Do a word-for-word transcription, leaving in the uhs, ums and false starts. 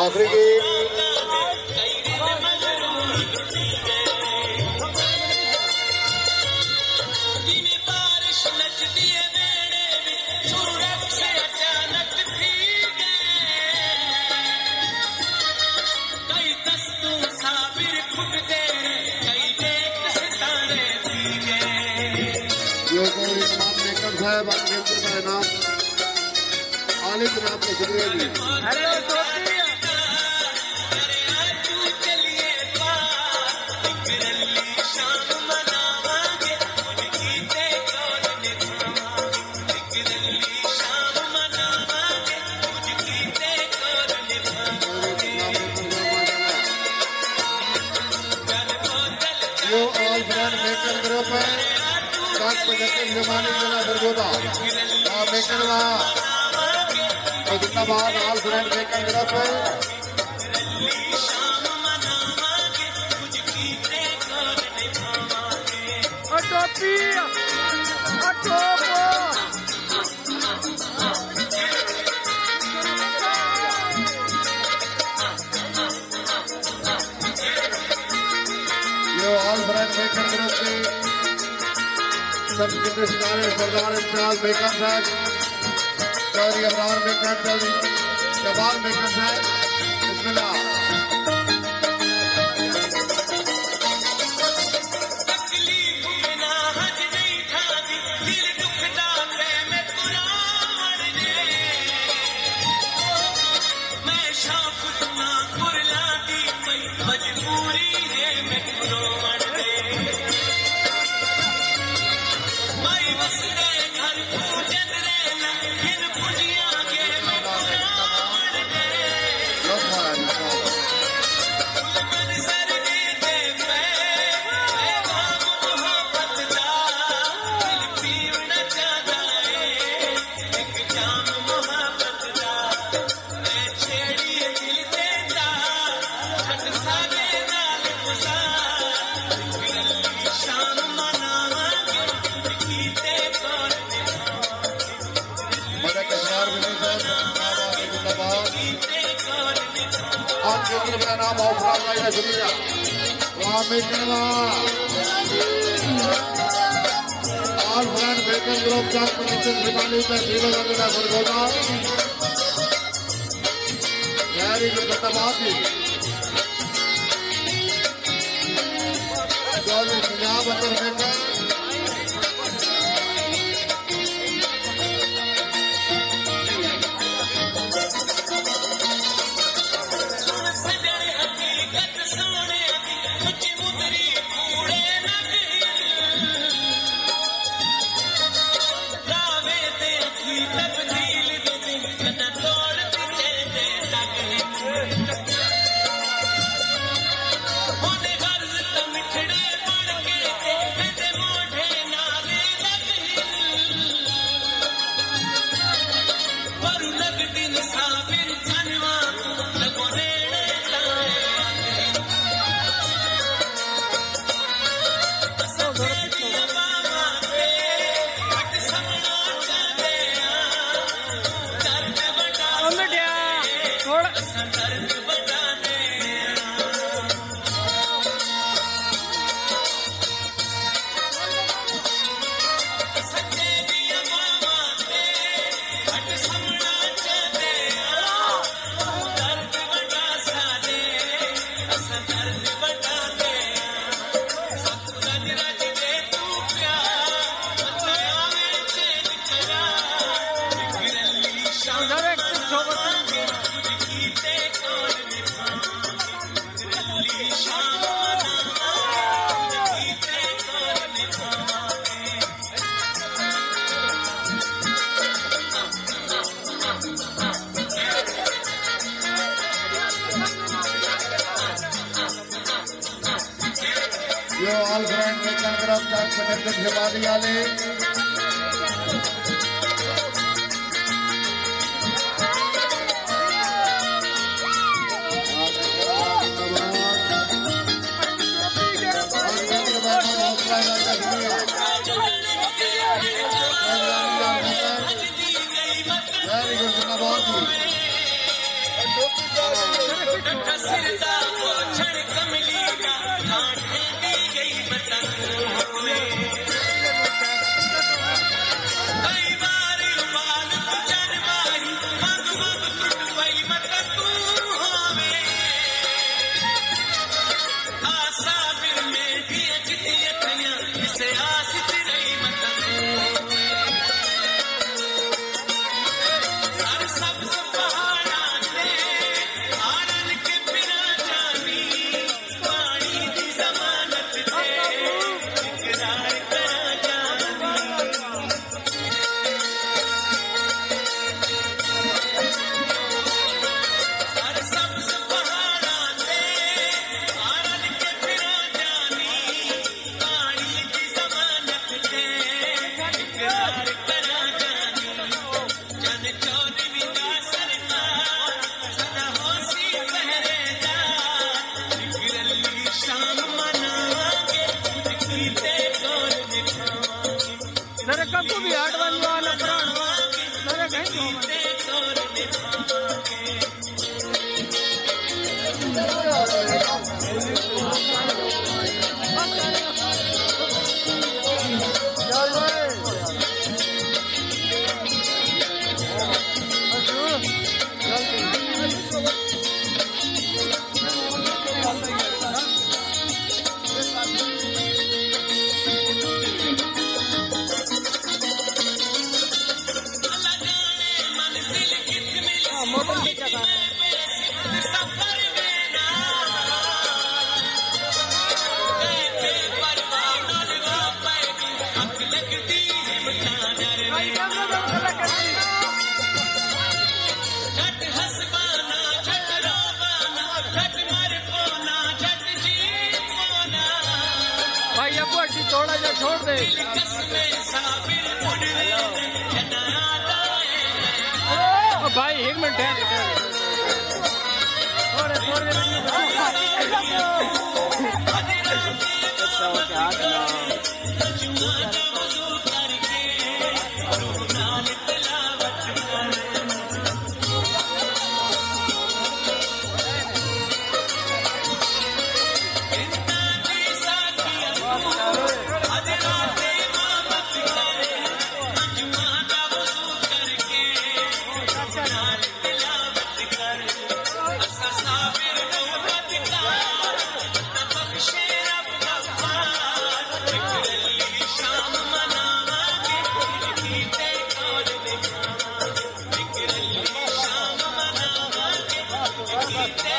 आखिरी गेम साहब आपके का इनाम आलिम जनाब को शुक्रिया जी। Yo all brand maker group है जमाने जिला सरगोदा मेकरवा और जिंदाबाद ऑल ब्रांड मेकर ग्रुप है। Yo all brand maker group से सब सिंगारे Sardar Imtiaz maker Sahab Chaudhary Abrar maker Chaudhary Shahbaz maker Sahab बिस्मिल्लाह। मेरा नाम औफराज भाई है शुक्रिया वहाँ मेकरवा ऑल ब्रांड मेकर ग्रुप का कनेक्शन शिवानी पे जीवन वगैरह सरगोदा यारी जो खतमाती चौधरी पंजाब अंदर maker yo all brand maker group का कनेक्शन शिवानी वाले वेरी गुड जिंदाबाद। थोड़ा जा छोड़ दे भाई, एक मिनट है थोड़े थोड़े Hey!